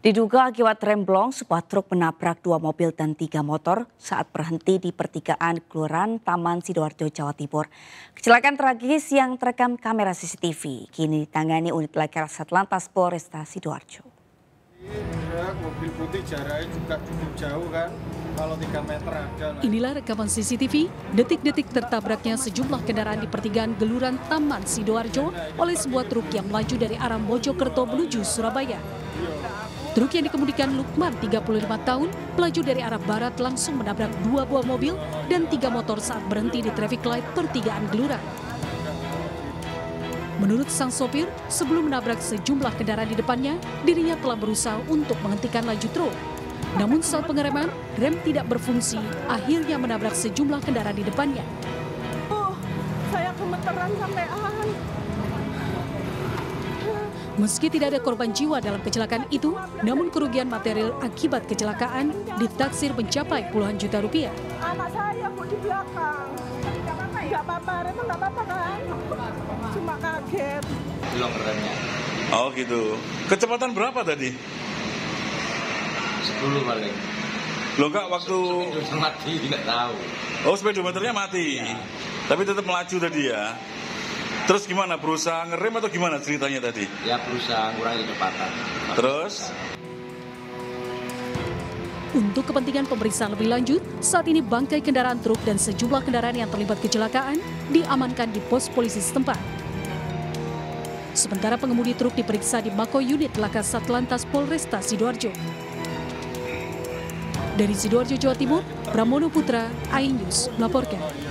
Diduga akibat remblong, sebuah truk menabrak 2 mobil dan 3 motor saat berhenti di pertigaan Kelurahan Taman Sidoarjo, Jawa Timur. Kecelakaan tragis yang terekam kamera CCTV kini ditangani unit laka Satlantas Polresta Sidoarjo. Mobil putih jaraknya juga cukup jauh kan, kalau 3 meter ada. Inilah rekaman CCTV detik-detik tertabraknya sejumlah kendaraan di pertigaan Gelurahan Taman Sidoarjo oleh sebuah truk yang melaju dari arah Mojokerto menuju Surabaya. Truk yang dikemudikan Lukman, 35 tahun, melaju dari arah barat langsung menabrak 2 buah mobil dan 3 motor saat berhenti di traffic light pertigaan Gelurahan. Menurut sang sopir, sebelum menabrak sejumlah kendaraan di depannya, dirinya telah berusaha untuk menghentikan laju truk. Namun saat pengereman, rem tidak berfungsi, akhirnya menabrak sejumlah kendaraan di depannya. Saya gemeteran sampean. Meski tidak ada korban jiwa dalam kecelakaan itu, namun kerugian material akibat kecelakaan ditaksir mencapai puluhan juta rupiah. Anak saya Bu di belakang. Nggak apa-apa, emang nggak apa-apa kan? Cuma kaget. Belum remnya. Oh gitu. Kecepatan berapa tadi? 10 paling. Lo enggak waktu... Speedometer mati, nggak tahu. Oh speedometernya mati? Ya. Tapi tetap melaju tadi ya? Terus gimana, berusaha ngerem atau gimana ceritanya tadi? Ya berusaha ngurangi kecepatan. Terus? Untuk kepentingan pemeriksaan lebih lanjut, saat ini bangkai kendaraan truk dan sejumlah kendaraan yang terlibat kecelakaan diamankan di pos polisi setempat. Sementara pengemudi truk diperiksa di Mako Unit Laka Satlantas Polresta Sidoarjo. Dari Sidoarjo, Jawa Timur, Pramono Putra, iNews melaporkan.